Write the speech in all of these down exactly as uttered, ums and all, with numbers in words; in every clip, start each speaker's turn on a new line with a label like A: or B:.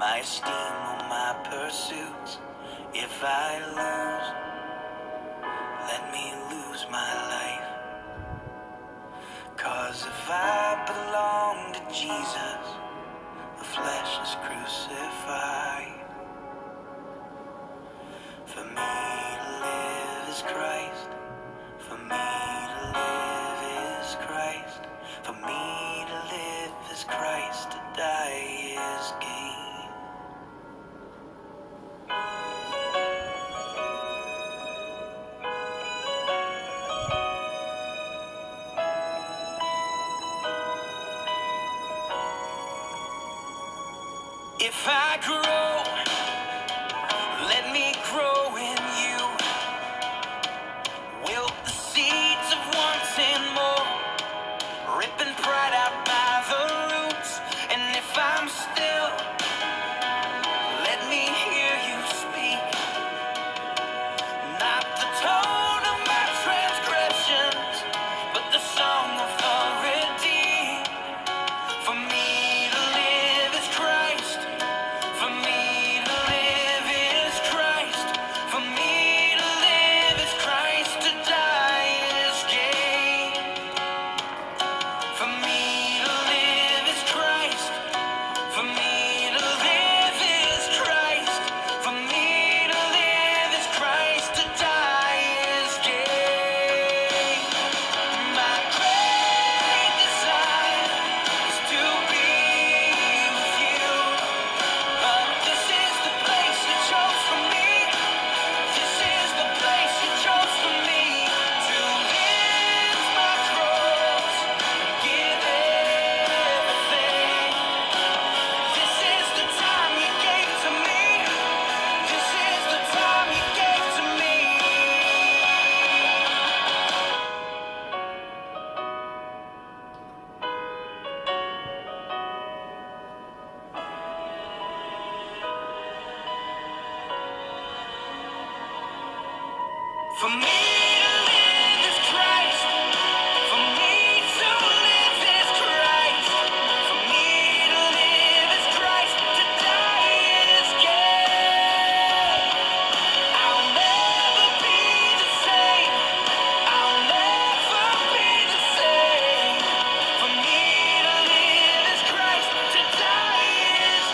A: my esteem or my pursuits. If I lose, let me lose my life. 'Cause if I belong to Jesus, the flesh is crucified. For me to live is Christ. For me to live is Christ. For me to live is Christ. To die is gain. If I grow, let me grow in you. Wilt the seeds of wanting more, ripping pride out by the roots. And if I'm still, let me hear you speak. Not the tone of my transgressions, but the song of the redeemed. For me to live is Christ. For me to live is Christ. For me to live is Christ. To die is gain. For me to live is Christ. For me to live is Christ. For me to live is Christ. To die is gain. My great desire is to be with you. But this is the place you chose for me. This is the place you chose for me. To lift my cross, give everything. This is the time you gave to me. This is the time you gave to me. For me to live is Christ. For me to live is Christ. For me to live is Christ. To die is gain. I'll never be the same. I'll never be the same. For me to live is Christ. To die is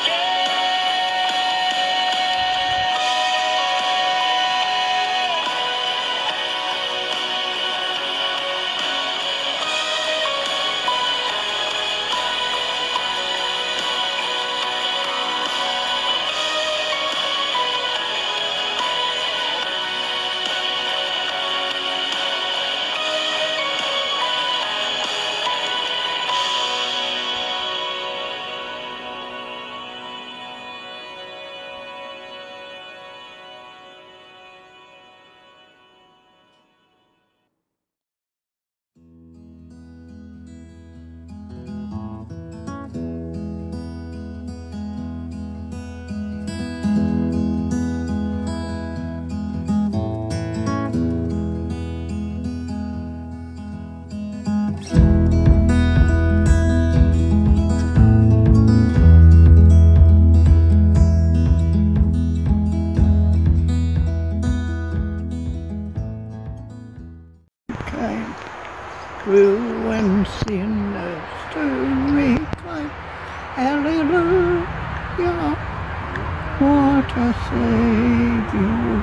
B: Ruin sinners to reclaim. Hallelujah, what a Savior.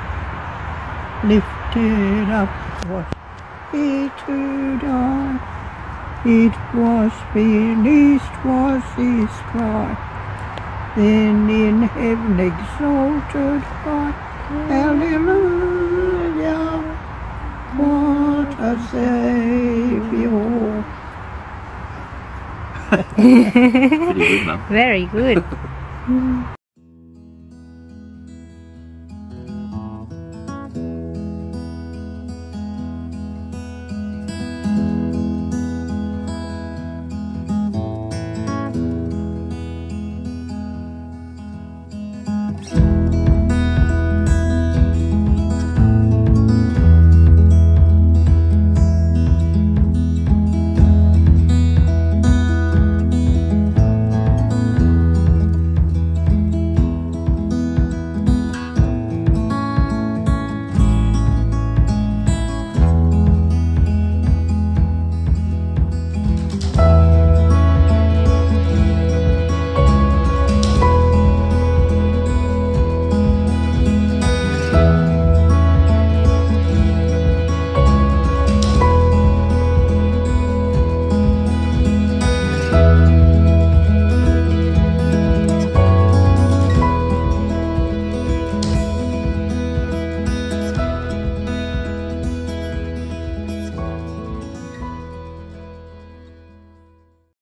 B: Lifted up was he to die. It was finished was his cry. Then in heaven exalted high. Hallelujah, what a Savior.
C: Pretty good, Mum.
D: Very good.